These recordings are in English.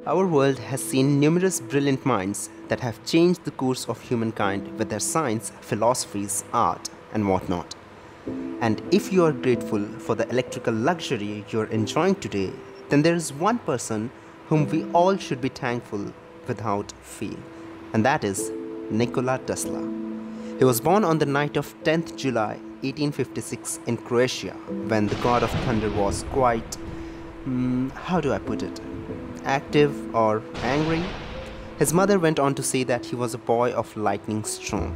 Our world has seen numerous brilliant minds that have changed the course of humankind with their science, philosophies, art, and whatnot. And if you are grateful for the electrical luxury you are enjoying today, then there is one person whom we all should be thankful without fail, and that is Nikola Tesla. He was born on the night of 10th July 1856 in Croatia, when the god of thunder was quite, how do I put it, active or angry. His mother went on to say that he was a boy of lightning strong.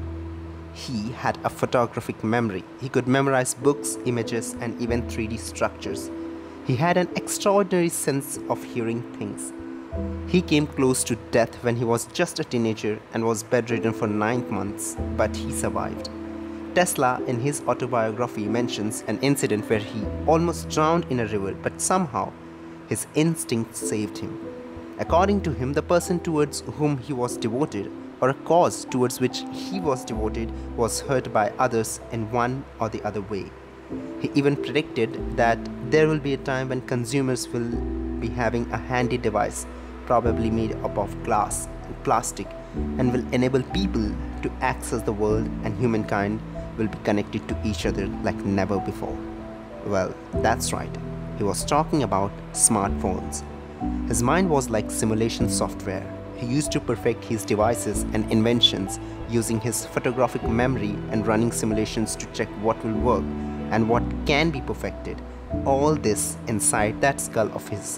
He had a photographic memory. He could memorize books, images, and even 3D structures. He had an extraordinary sense of hearing things. He came close to death when he was just a teenager and was bedridden for 9 months, but he survived. Tesla, in his autobiography, mentions an incident where he almost drowned in a river, but somehow his instinct saved him. According to him, the person towards whom he was devoted, or a cause towards which he was devoted, was hurt by others in one or the other way. He even predicted that there will be a time when consumers will be having a handy device, probably made up of glass and plastic, and will enable people to access the world, and humankind will be connected to each other like never before. Well, that's right. He was talking about smartphones. His mind was like simulation software. He used to perfect his devices and inventions using his photographic memory and running simulations to check what will work and what can be perfected. All this inside that skull of his.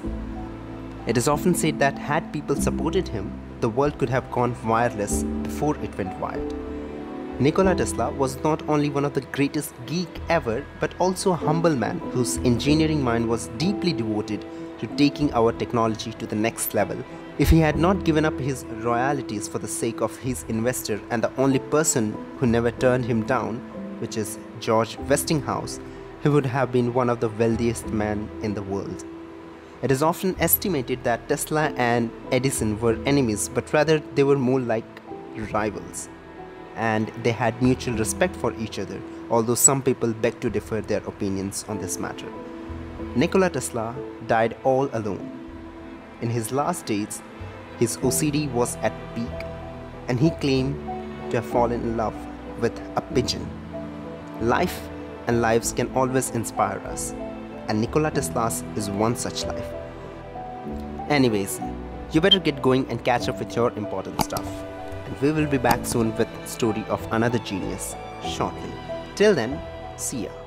It is often said that had people supported him, the world could have gone wireless before it went wired. Nikola Tesla was not only one of the greatest geek ever, but also a humble man whose engineering mind was deeply devoted to taking our technology to the next level. If he had not given up his royalties for the sake of his investor and the only person who never turned him down, which is George Westinghouse, he would have been one of the wealthiest men in the world. It is often estimated that Tesla and Edison were enemies, but rather they were more like rivals. And they had mutual respect for each other, although some people beg to differ their opinions on this matter. Nikola Tesla died all alone. In his last days, his OCD was at peak, and he claimed to have fallen in love with a pigeon. Life and lives can always inspire us, and Nikola Tesla's is one such life. Anyways, you better get going and catch up with your important stuff. And we will be back soon with the story of another genius shortly. Till then, see ya.